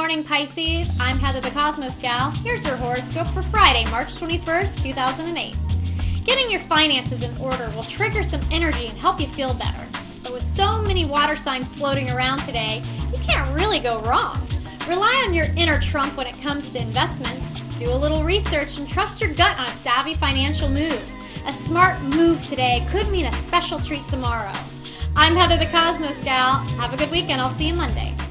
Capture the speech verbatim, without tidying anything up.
morning, Pisces. I'm Heather the CosmosGAL. Here's your horoscope for Friday, March twenty-first, two thousand eight. Getting your finances in order will trigger some energy and help you feel better. But with so many water signs floating around today, you can't really go wrong. Rely on your inner trump when it comes to investments. Do a little research and trust your gut on a savvy financial move. A smart move today could mean a special treat tomorrow. I'm Heather the CosmosGAL. Have a good weekend. I'll see you Monday.